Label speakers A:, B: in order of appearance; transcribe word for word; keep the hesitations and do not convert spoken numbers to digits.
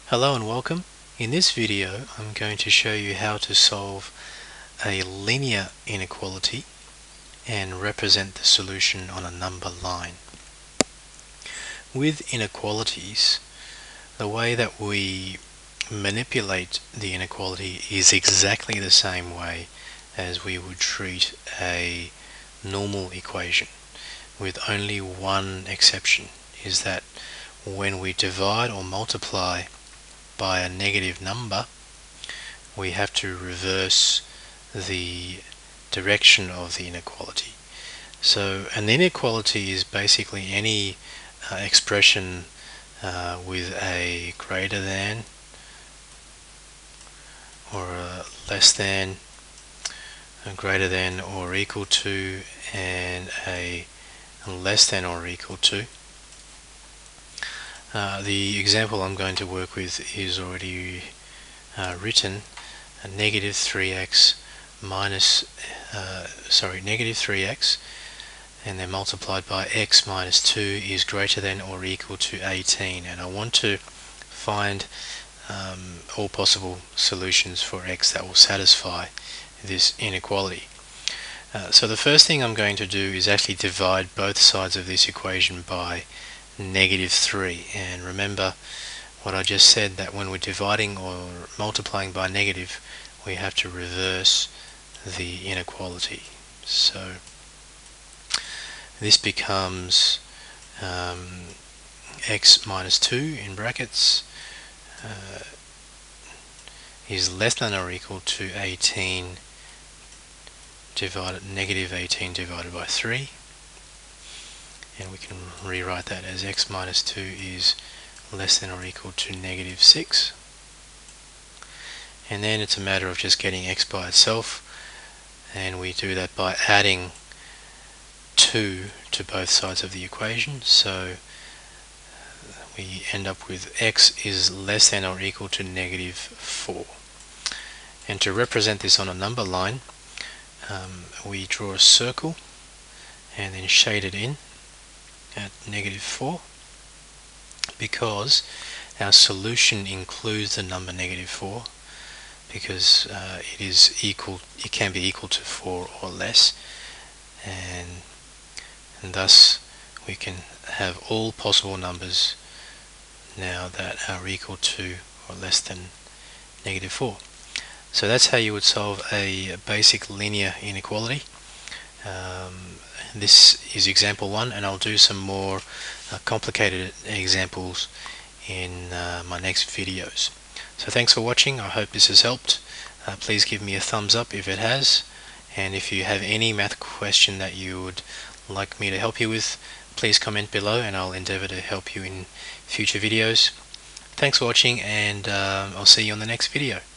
A: Hello and welcome. In this video I'm going to show you how to solve a linear inequality and represent the solution on a number line. With inequalities, the way that we manipulate the inequality is exactly the same way as we would treat a normal equation, with only one exception, is that when we divide or multiply by a negative number, we have to reverse the direction of the inequality. So an inequality is basically any uh, expression uh, with a greater than or a less than, a greater than or equal to, and a less than or equal to. Uh, the example I'm going to work with is already uh, written. A negative three x minus, uh, sorry, negative three x, and then multiplied by x minus two is greater than or equal to eighteen. And I want to find um, all possible solutions for x that will satisfy this inequality. Uh, so the first thing I'm going to do is actually divide both sides of this equation by negative three, and remember what I just said, that when we're dividing or multiplying by negative, we have to reverse the inequality. So this becomes um, x minus two in brackets uh, is less than or equal to eighteen divided negative eighteen divided by three. And we can rewrite that as x minus two is less than or equal to negative six. And then it's a matter of just getting x by itself, and we do that by adding two to both sides of the equation. So we end up with x is less than or equal to negative four. And to represent this on a number line, um, we draw a circle and then shade it in at negative four, because our solution includes the number negative four, because uh, it is equal, it can be equal to four or less, and, and thus we can have all possible numbers now that are equal to or less than negative four. So that's how you would solve a basic linear inequality. Um, this is example one, and I'll do some more uh, complicated examples in uh, my next videos. So thanks for watching. I hope this has helped. Uh, please give me a thumbs up if it has, and if you have any math question that you would like me to help you with, please comment below and I'll endeavor to help you in future videos. Thanks for watching, and uh, I'll see you on the next video.